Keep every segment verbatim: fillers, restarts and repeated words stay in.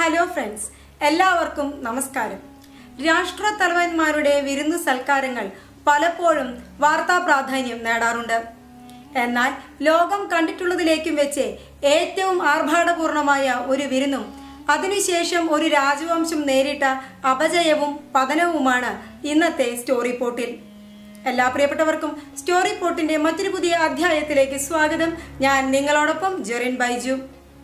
Hello friends, എല്ലാവർക്കും നമസ്കാരം. രാഷ്ട്ര തലവന്മാരുടെ വിരുന്നു സൽക്കാരങ്ങൾ പലപ്പോഴും വാർത്താ പ്രാധാന്യം നേടാറുണ്ട്. എന്നാൽ ലോകം കണ്ടിട്ടുള്ളതിലേക്കും വെച്ച് ഏറ്റവും ആർഭാടപൂർണമായ ഒരു വിരുന്നും അതിനുശേഷം ഒരു രാജവംശം നേരിട്ട അപജയവും പതനവുമാണ് ഇന്നത്തെ സ്റ്റോറി പോട്ടിൽ. എല്ലാ പ്രിയപ്പെട്ടവർക്കും സ്റ്റോറി പോട്ടിന്റെ മറ്റൊരു പുതിയ അധ്യായത്തിലേക്ക് സ്വാഗതം. ഞാൻ നിങ്ങളോടൊപ്പം ജെറിൻ ബൈജു.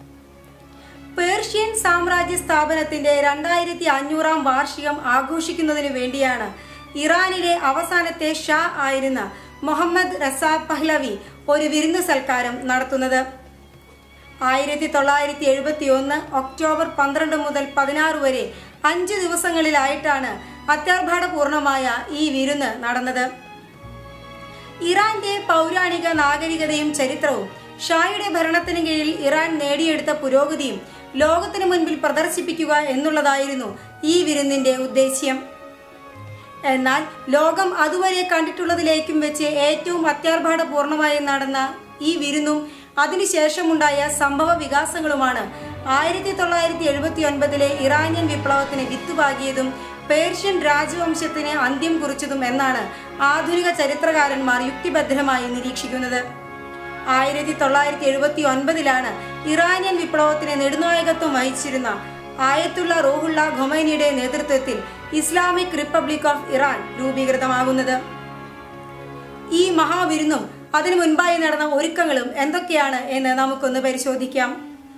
പേർഷ്യൻ സാമ്രാജ്യ സ്ഥാപനത്തിന്റെ രണ്ടായിരത്തി അഞ്ഞൂറാം വാർഷികം ആഘോഷിക്കുന്നതിനു വേണ്ടിയാണ് ഇറാനിലെ അവസാനത്തെ ഷാ ആയിരുന്ന മുഹമ്മദ് റസ പഹ്ലവി ഒരു വിരുന്നു സൽക്കാരം നടത്തുന്നത്. ആയിരത്തി തൊള്ളായിരത്തി എഴുപത്തി ഒന്ന് ഒക്ടോബർ പന്ത്രണ്ട് മുതൽ പതിനാറ് വരെ അഞ്ചു ദിവസങ്ങളിലായിട്ടാണ് അത്യാർഭാടപൂർണമായ ഈ വിരുന്ന് നടന്നത്. ഇറാന്റെ പൗരാണിക നാഗരികതയും ചരിത്രവും ഷായുടെ ഭരണത്തിന് കീഴിൽ ഇറാൻ നേടിയെടുത്ത പുരോഗതിയും ലോകത്തിന് മുൻപിൽ പ്രദർശിപ്പിക്കുക എന്നുള്ളതായിരുന്നു ഈ വിരുന്നിന്റെ ഉദ്ദേശ്യം. എന്നാൽ ലോകം അതുവരെ കണ്ടിട്ടുള്ളതിലേക്കും വെച്ച് ഏറ്റവും അത്യാർഭാടപൂർണമായി നടന്ന ഈ വിരുന്നും അതിനുശേഷമുണ്ടായ സംഭവ വികാസങ്ങളുമാണ് ആയിരത്തി തൊള്ളായിരത്തി എഴുപത്തി ഒൻപതിലെ ഇറാനിയൻ വിപ്ലവത്തിന് വിത്തുപാകിയതും പേർഷ്യൻ രാജവംശത്തിന് അന്ത്യം കുറിച്ചതും എന്നാണ് ആധുനിക ചരിത്രകാരന്മാർ യുക്തിഭദ്രമായി നിരീക്ഷിക്കുന്നത്. ആയിരത്തി തൊള്ളായിരത്തി എഴുപത്തി ഒൻപതിലാണ് ഇറാനിയൻ വിപ്ലവത്തിന് നെടുനായകത്വം വഹിച്ചിരുന്ന ആയത്തുള്ള റൂഹുള്ള ഖൊമൈനിയുടെ നേതൃത്വത്തിൽ ഇസ്ലാമിക് റിപ്പബ്ലിക് ഓഫ് ഇറാൻ രൂപീകൃതമാകുന്നത്. ഈ മഹാവിരുന്നും അതിനു മുൻപായി നടന്ന ഒരുക്കങ്ങളും എന്തൊക്കെയാണ് എന്ന് നമുക്കൊന്ന് പരിശോധിക്കാം.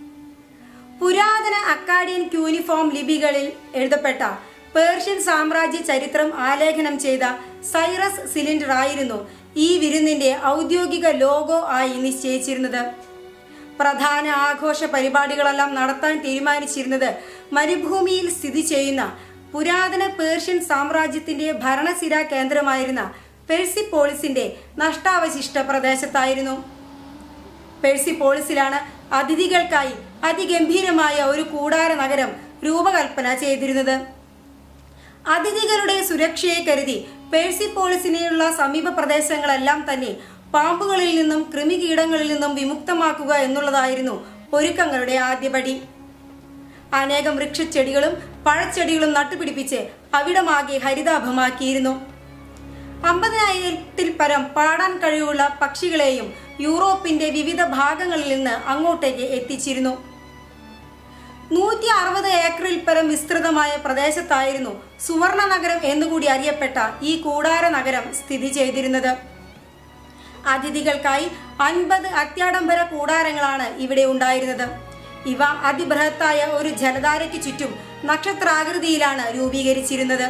പുരാതന അക്കാഡിയൻ ക്യൂനിഫോം ലിപികളിൽ എഴുതപ്പെട്ട പേർഷ്യൻ സാമ്രാജ്യ ചരിത്രം ആലേഖനം ചെയ്ത സൈറസ് സിലിണ്ടർ ആയിരുന്നു ഈ വിരുന്നിന്റെ ഔദ്യോഗിക ലോഗോ ആയി നിശ്ചയിച്ചിരുന്നത്. പ്രധാന ആഘോഷ പരിപാടികളെല്ലാം നടത്താൻ തീരുമാനിച്ചിരുന്നത് മരുഭൂമിയിൽ സ്ഥിതി ചെയ്യുന്ന പുരാതന പേർഷ്യൻ സാമ്രാജ്യത്തിന്റെ ഭരണസിരാ കേന്ദ്രമായിരുന്ന പെർസിപ്പോളിസിന്റെ നഷ്ടാവശിഷ്ട പ്രദേശത്തായിരുന്നു. പെർസിപ്പോളിസിലാണ് അതിഥികൾക്കായി അതിഗംഭീരമായ ഒരു കൂടാര നഗരം രൂപകൽപ്പന ചെയ്തിരുന്നത്. അതിഥികളുടെ സുരക്ഷയെ കരുതി പെർസിപ്പോളിസിനെയുള്ള സമീപ പ്രദേശങ്ങളെല്ലാം തന്നെ പാമ്പുകളിൽ നിന്നും കൃമികീടങ്ങളിൽ നിന്നും വിമുക്തമാക്കുക എന്നുള്ളതായിരുന്നു ഒരുക്കങ്ങളുടെ ആദ്യപടി. അനേകം വൃക്ഷച്ചെടികളും പഴച്ചെടികളും നട്ടുപിടിപ്പിച്ച് അവിടമാകെ ഹരിതാഭമാക്കിയിരുന്നു. അമ്പതിനായിരത്തിൽ പരം പാടാൻ കഴിവുള്ള പക്ഷികളെയും യൂറോപ്പിന്റെ വിവിധ ഭാഗങ്ങളിൽ നിന്ന് അങ്ങോട്ടേക്ക് എത്തിച്ചിരുന്നു. നൂറ്റി അറുപത് ഏക്കറിൽ പരം വിസ്തൃതമായ പ്രദേശത്തായിരുന്നു സുവർണ നഗരം എന്നുകൂടി അറിയപ്പെട്ട ഈ കൂടാര നഗരം സ്ഥിതി ചെയ്തിരുന്നത്. അതിഥികൾക്കായി അൻപത് അത്യാഡംബര കൂടാരങ്ങളാണ് ഇവിടെ ഉണ്ടായിരുന്നത്. ഇവ അതിബൃഹത്തായ ഒരു ജലധാരയ്ക്ക് ചുറ്റും നക്ഷത്രാകൃതിയിലാണ് രൂപീകരിച്ചിരുന്നത്.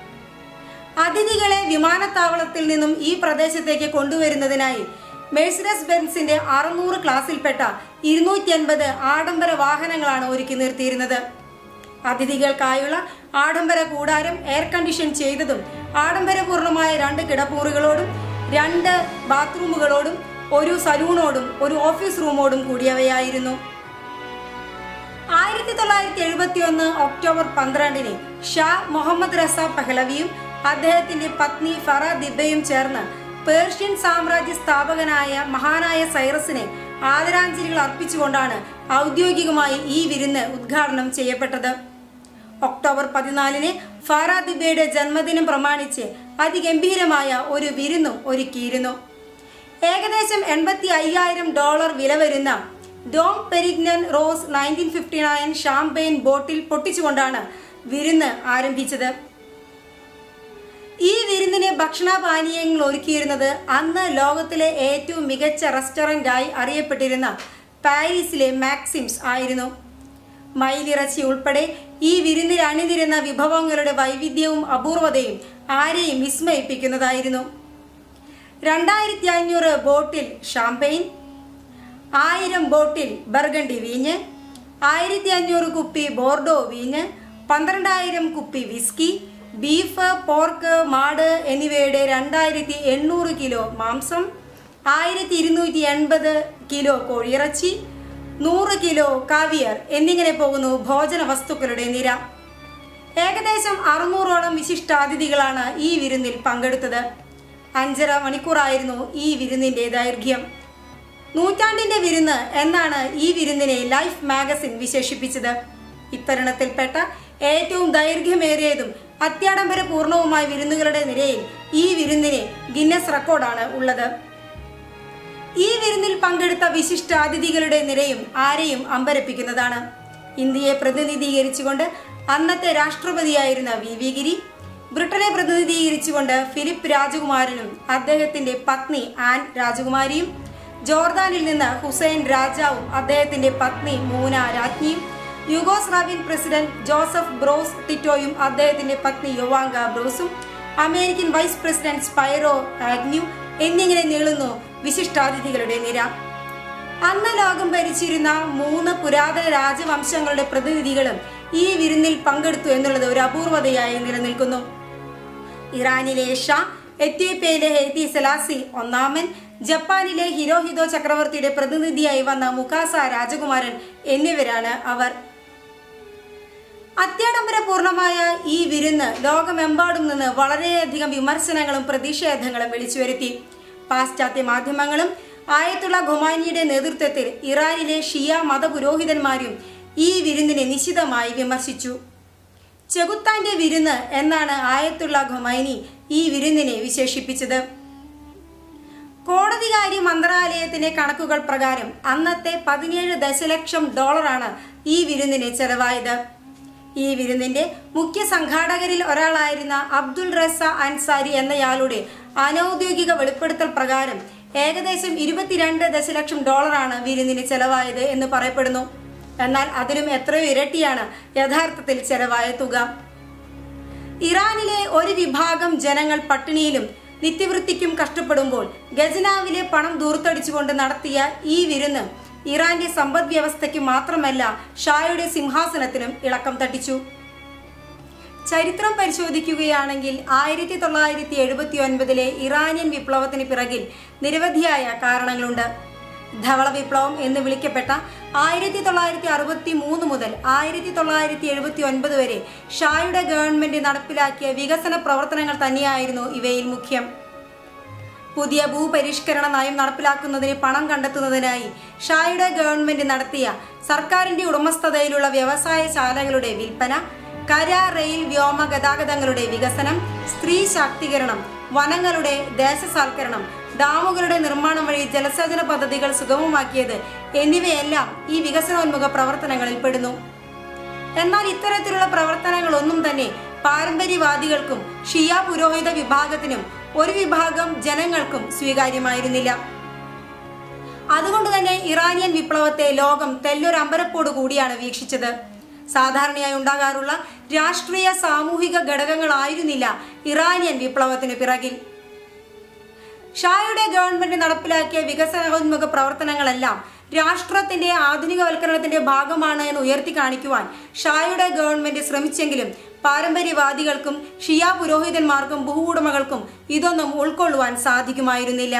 അതിഥികളെ വിമാനത്താവളത്തിൽ നിന്നും ഈ പ്രദേശത്തേക്ക് കൊണ്ടുവരുന്നതിനായി മെഴ്സിഡസ് ബെൻസിന്റെ അറുന്നൂറ് ക്ലാസ്സിൽപ്പെട്ട ഇരുന്നൂറ്റി അൻപത് ആഡംബര വാഹനങ്ങളാണ് ഒരുക്കി നിർത്തിയിരുന്നത്. അതിഥികൾക്കായുള്ള ആഡംബര കൂടാരം എയർ കണ്ടീഷൻ ചെയ്തതും ആഡംബരപൂർണമായ രണ്ട് കിടപ്പൂറുകളോടും രണ്ട് ബാത്റൂമുകളോടും ഒരു സലൂണോടും ഒരു ഓഫീസ് റൂമോടും കൂടിയവയായിരുന്നു. ആയിരത്തി തൊള്ളായിരത്തി എഴുപത്തി ഒന്ന് ഒക്ടോബർ പന്ത്രണ്ടിന് ഷാ മുഹമ്മദ് റസ പഹ്ലവിയും അദ്ദേഹത്തിന്റെ പത്നി ഫറ ദിബയും ചേർന്ന് പേർഷ്യൻ സാമ്രാജ്യ സ്ഥാപകനായ മഹാനായ സൈറസിനെ ആദരാഞ്ജലികൾ അർപ്പിച്ചുകൊണ്ടാണ് ഔദ്യോഗികമായി ഈ വിരുന്ന് ഉദ്ഘാടനം ചെയ്യപ്പെട്ടത്. ഒക്ടോബർ പതിനാലിന് ഫാറ ദിബയുടെ ജന്മദിനം പ്രമാണിച്ച് അതിഗംഭീരമായ ഒരു വിരുന്നും ഒരുക്കിയിരുന്നു. ഏകദേശം എൺപത്തി അയ്യായിരം ഡോളർ വില വരുന്ന Dom Perignon Rose nineteen fifty nine champagne bottle പൊട്ടിച്ചുകൊണ്ടാണ് വിരുന്ന് ആരംഭിച്ചത്. ഈ വിരുന്നിന് ഭക്ഷണപാനീയങ്ങൾ ഒരുക്കിയിരുന്നത് അന്ന് ലോകത്തിലെ ഏറ്റവും മികച്ച റെസ്റ്റോറൻ്റായി അറിയപ്പെട്ടിരുന്ന പാരീസിലെ മാക്സിംസ് ആയിരുന്നു. മയിലിറച്ചി ഉൾപ്പെടെ ഈ വിരുന്നിൽ അണിനിരുന്ന വിഭവങ്ങളുടെ വൈവിധ്യവും അപൂർവതയും ആരെയും വിസ്മയിപ്പിക്കുന്നതായിരുന്നു. രണ്ടായിരത്തി അഞ്ഞൂറ് ബോട്ടിൽ ഷാംപെയിൻ, ആയിരം ബോട്ടിൽ ബർഗണ്ടി വീഞ്ഞ്, ആയിരത്തി അഞ്ഞൂറ് കുപ്പി ബോർഡോ വീഞ്ഞ്, പന്ത്രണ്ടായിരം കുപ്പി വിസ്കി, ബീഫ്, പോർക്ക്, മാട് എന്നിവയുടെ രണ്ടായിരത്തി എണ്ണൂറ് കിലോ മാംസം, ആയിരത്തി ഇരുന്നൂറ്റി എൺപത് കിലോ കോഴിയിറച്ചി, നൂറ് കിലോ കാവിയർ എന്നിങ്ങനെ പോകുന്നു ഭോജന വസ്തുക്കളുടെ നിര. ഏകദേശം അറുന്നൂറോളം വിശിഷ്ടാതിഥികളാണ് ഈ വിരുന്നിൽ പങ്കെടുത്തത്. അഞ്ചര മണിക്കൂറായിരുന്നു ഈ വിരുന്നിന്റെ ദൈർഘ്യം. നൂറ്റാണ്ടിന്റെ വിരുന്ന് എന്നാണ് ഈ വിരുന്നിനെ ലൈഫ് മാഗസിൻ വിശേഷിപ്പിച്ചത്. ഇത്തരുണത്തിൽപ്പെട്ട ഏറ്റവും ദൈർഘ്യമേറിയതും അത്യാഡംബരപൂർണവുമായ വിരുന്നുകളുടെ നിരയിൽ ഈ വിരുന്നിന് ഗിന്നസ് റെക്കോർഡാണ് ഉള്ളത്. ഈ വിരുന്നിൽ പങ്കെടുത്ത വിശിഷ്ട അതിഥികളുടെ നിരയും ആരെയും അമ്പരപ്പിക്കുന്നതാണ്. ഇന്ത്യയെ പ്രതിനിധീകരിച്ചുകൊണ്ട് അന്നത്തെ രാഷ്ട്രപതിയായിരുന്ന വി വി ഗിരി, ബ്രിട്ടനെ പ്രതിനിധീകരിച്ചുകൊണ്ട് ഫിലിപ്പ് രാജകുമാരനും അദ്ദേഹത്തിന്റെ പത്നി ആൻ രാജകുമാരിയും, ജോർദാനിൽ നിന്ന് ഹുസൈൻ രാജാവും അദ്ദേഹത്തിന്റെ പത്നി മൂന രാജ്ഞിയും, യുഗോസ്ലാവിയൻ പ്രസിഡന്റ് ജോസഫ് ബ്രോസ് ടിറ്റോയും അദ്ദേഹത്തിന്റെ പത്നി യൊവാങ്ക ബ്രോസും, American vice president Spiro Agnew എന്നിങ്ങനെ നീളുന്നു വിശിഷ്ടാതിഥികളുടെ നിര. അന്ന് ലോകം ഭരിച്ചിരുന്ന മൂന്ന് പുരാതന രാജവംശങ്ങളുടെ പ്രതിനിധികളും ഈ വിരുന്നിൽ പങ്കെടുത്തു എന്നുള്ളത് ഒരു അപൂർവതയായി നിലനിൽക്കുന്നു. ഇറാനിലെ ഷാ, എത്യോപ്യയിലെ ഹെയ്തി സെലാസി ഒന്നാമൻ, ജപ്പാനിലെ ഹിരോഹിതോ ചക്രവർത്തിയുടെ പ്രതിനിധിയായി വന്ന മുക്കാസ രാജകുമാരൻ എന്നിവരാണ് അവർ. അത്യാഡംബരപൂർണമായ ഈ വിരുന്ന് ലോകമെമ്പാടും നിന്ന് വളരെയധികം വിമർശനങ്ങളും പ്രതിഷേധങ്ങളും വിളിച്ചുവരുത്തി. പാശ്ചാത്യ മാധ്യമങ്ങളും ആയത്തുള്ള ഖൊമൈനിയുടെ നേതൃത്വത്തിൽ ഇറാനിലെ ഷിയ മതപുരോഹിതന്മാരും ഈ വിരുന്നിനെ നിശിതമായി വിമർശിച്ചു. ചെകുത്താന്റെ വിരുന്ന് എന്നാണ് ആയത്തുള്ള ഖൊമൈനി ഈ വിരുന്നിനെ വിശേഷിപ്പിച്ചത്. കോടതികാര്യ മന്ത്രാലയത്തിന്റെ കണക്കുകൾ പ്രകാരം അന്നത്തെ പതിനേഴ് ദശലക്ഷം ഡോളറാണ് ഈ വിരുന്നിന് ചെലവായത്. ഈ വിരുന്നിന്റെ മുഖ്യ സംഘാടകരിൽ ഒരാളായിരുന്ന അബ്ദുൾ റസ അൻസാരി എന്നയാളുടെ അനൌദ്യോഗിക വെളിപ്പെടുത്തൽ പ്രകാരം ഏകദേശം ഇരുപത്തിരണ്ട് ദശലക്ഷം ഡോളറാണ് വിരുന്നിന് ചെലവായത് എന്ന് പറയപ്പെടുന്നു. എന്നാൽ അതിലും എത്രയോ ഇരട്ടിയാണ് യഥാർത്ഥത്തിൽ ചെലവായ തുക. ഇറാനിലെ ഒരു വിഭാഗം ജനങ്ങൾ പട്ടിണിയിലും നിത്യവൃത്തിക്കും കഷ്ടപ്പെടുമ്പോൾ ഖജനാവിലെ പണം ദൂർത്തടിച്ചുകൊണ്ട് നടത്തിയ ഈ വിരുന്ന് ഇറാന്റെ സമ്പദ് വ്യവസ്ഥയ്ക്ക് മാത്രമല്ല ഷായുടെ സിംഹാസനത്തിനും ഇളക്കം തട്ടിച്ചു. ചരിത്രം പരിശോധിക്കുകയാണെങ്കിൽ ആയിരത്തി തൊള്ളായിരത്തി എഴുപത്തി ഒൻപതിലെ ഇറാനിയൻ വിപ്ലവത്തിന് പിറകിൽ നിരവധിയായ കാരണങ്ങളുണ്ട്. ധവള വിപ്ലവം എന്ന് വിളിക്കപ്പെട്ട ആയിരത്തി തൊള്ളായിരത്തി അറുപത്തി മൂന്ന് മുതൽ ആയിരത്തി തൊള്ളായിരത്തി എഴുപത്തി ഒൻപത് വരെ ഷായുടെ ഗവൺമെന്റ് നടപ്പിലാക്കിയ വികസന പ്രവർത്തനങ്ങൾ തന്നെയായിരുന്നു ഇവയിൽ മുഖ്യം. പുതിയ ഭൂപരിഷ്കരണ നയം നടപ്പിലാക്കുന്നതിന് പണം കണ്ടെത്തുന്നതിനായി ഷായുടെ ഗവൺമെന്റ് നടത്തിയ സർക്കാരിന്റെ ഉടമസ്ഥതയിലുള്ള വ്യവസായ ശാലകളുടെ വിൽപ്പന, കര, റെയിൽ, വ്യോമ ഗതാഗതങ്ങളുടെ വികസനം, സ്ത്രീ ശാക്തീകരണം, വനങ്ങളുടെ ദേശസാൽക്കരണം, ഡാമുകളുടെ നിർമ്മാണം വഴി ജലസേചന പദ്ധതികൾ സുഗമമാക്കിയത് എന്നിവയെല്ലാം ഈ വികസനോന്മുഖ പ്രവർത്തനങ്ങളിൽ പെടുന്നു. എന്നാൽ ഇത്തരത്തിലുള്ള പ്രവർത്തനങ്ങളൊന്നും തന്നെ പാരമ്പര്യവാദികൾക്കും ഷിയ പുരോഹിത വിഭാഗത്തിനും ഒരു വിഭാഗം ജനങ്ങൾക്കും സ്വീകാര്യമായിരുന്നില്ല. അതുകൊണ്ട് തന്നെ ഇറാനിയൻ വിപ്ലവത്തെ ലോകം തെല്ലൊരമ്പരപ്പോടു കൂടിയാണ് വീക്ഷിച്ചത്. സാധാരണയായി ഉണ്ടാകാറുള്ള രാഷ്ട്രീയ സാമൂഹിക ഘടകങ്ങളായിരുന്നില്ല ഇറാനിയൻ വിപ്ലവത്തിന് പിറകിൽ. ഷായുടെ ഗവൺമെന്റ് നടപ്പിലാക്കിയ വികസനോന്മുഖ പ്രവർത്തനങ്ങളെല്ലാം രാഷ്ട്രത്തിന്റെ ആധുനികവൽക്കരണത്തിന്റെ ഭാഗമാണ് എന്ന് ഉയർത്തി കാണിക്കുവാൻ ഷായുടെ ഗവൺമെന്റ് ശ്രമിച്ചെങ്കിലും പാരമ്പര്യവാദികൾക്കും ഷിയ പുരോഹിതന്മാർക്കും ഭൂവുടമകൾക്കും ഇതൊന്നും ഉൾക്കൊള്ളുവാൻ സാധിക്കുമായിരുന്നില്ല.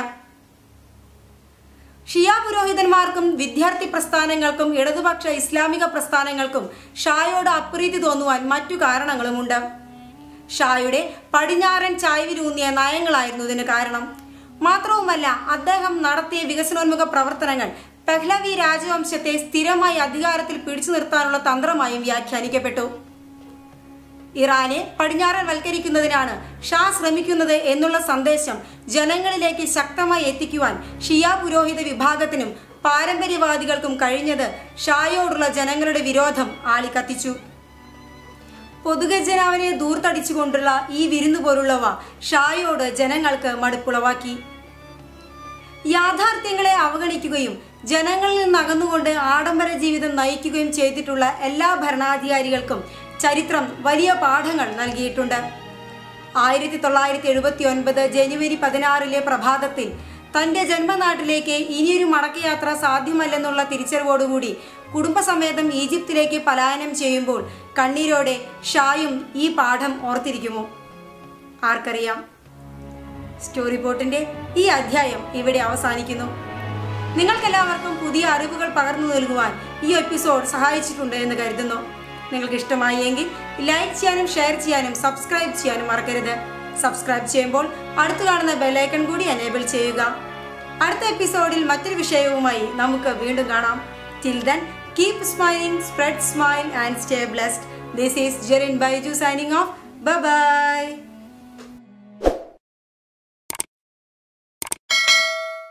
ഷിയ പുരോഹിതന്മാർക്കും വിദ്യാർത്ഥി പ്രസ്ഥാനങ്ങൾക്കും ഇടതുപക്ഷ ഇസ്ലാമിക പ്രസ്ഥാനങ്ങൾക്കും ഷായോട് അപ്രീതി തോന്നുവാൻ മറ്റു കാരണങ്ങളുമുണ്ട്. ഷായുടെ പടിഞ്ഞാറൻ ചായ്വിലൂന്നിയ നയങ്ങളായിരുന്നു ഇതിന് കാരണം. മാത്രവുമല്ല, അദ്ദേഹം നടത്തിയ വികസനോന്മുഖ പ്രവർത്തനങ്ങൾ പഹ്ലവി രാജവംശത്തെ സ്ഥിരമായി അധികാരത്തിൽ പിടിച്ചു നിർത്താനുള്ള തന്ത്രമായും വ്യാഖ്യാനിക്കപ്പെട്ടു. ഇറാനെ പടിഞ്ഞാറൻ വൽക്കരിക്കുന്നതിനാണ് ഷാ ശ്രമിക്കുന്നത് എന്നുള്ള സന്ദേശം ജനങ്ങളിലേക്ക് ശക്തമായി എത്തിക്കുവാൻ ഷിയ പുരോഹിത വിഭാഗത്തിനും പാരമ്പര്യവാദികൾക്കും കഴിഞ്ഞത് ഷായോടുള്ള ജനങ്ങളുടെ വിരോധം ആളിക്കത്തിച്ചു. പൊതുഖജനാവിനെ ദൂർത്തടിച്ചുകൊണ്ടുള്ള ഈ വിരുന്നു പോലുള്ളവ ഷായോട് ജനങ്ങൾക്ക് മടുപ്പുളവാക്കി. യാഥാർത്ഥ്യങ്ങളെ അവഗണിക്കുകയും ജനങ്ങളിൽ നിന്ന് അകന്നുകൊണ്ട് ആഡംബര ജീവിതം നയിക്കുകയും ചെയ്തിട്ടുള്ള എല്ലാ ഭരണാധികാരികൾക്കും ചരിത്രം വലിയ പാഠങ്ങൾ നൽകിയിട്ടുണ്ട്. ആയിരത്തി തൊള്ളായിരത്തി എഴുപത്തി ഒൻപത് ജനുവരി പതിനാറിലെ പ്രഭാതത്തിൽ തന്റെ ജന്മനാട്ടിലേക്ക് ഇനിയൊരു മടക്കയാത്ര സാധ്യമല്ലെന്നുള്ള തിരിച്ചറിവോടുകൂടി കുടുംബസമേതം ഈജിപ്തിലേക്ക് പലായനം ചെയ്യുമ്പോൾ കണ്ണീരോടെ ഷായും ഈ പാഠം ഓർത്തിരിക്കുമോ? ആർക്കറിയാം. സ്റ്റോറിപോട്ടിന്റെ ഈ അധ്യായം ഇവിടെ അവസാനിക്കുന്നു. നിങ്ങൾക്കെല്ലാവർക്കും പുതിയ അറിവുകൾ പകർന്നു നൽകുവാൻ ഈ എപ്പിസോഡ് സഹായിച്ചിട്ടുണ്ട് എന്ന് കരുതുന്നു. നിങ്ങൾക്ക് ഇഷ്ടമായി എങ്കിൽ ലൈക്ക് ചെയ്യാനും ഷെയർ ചെയ്യാനും സബ്സ്ക്രൈബ് ചെയ്യാനും മറക്കരുത്. സബ്സ്ക്രൈബ് ചെയ്യുമ്പോൾ അടുത്ത് കാണുന്ന ബെല്ലൈക്കൺ കൂടി എനേബിൾ ചെയ്യുക. അടുത്ത എപ്പിസോഡിൽ മറ്റൊരു വിഷയവുമായി നമുക്ക് വീണ്ടും കാണാം. Till then Keep smiling, spread smile and stay blessed. This is Jerin Baiju signing off. Bye bye.